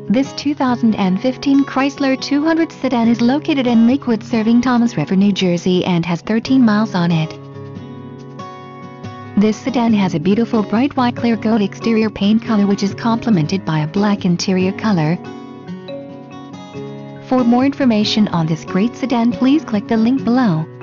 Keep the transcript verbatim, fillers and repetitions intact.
This two thousand fifteen Chrysler two hundred sedan is located in Lakewood, serving Thomas River, New Jersey, and has thirteen miles on it. This sedan has a beautiful bright white Clearcoat exterior paint color, which is complemented by a black interior color. For more information on this great sedan, please click the link below.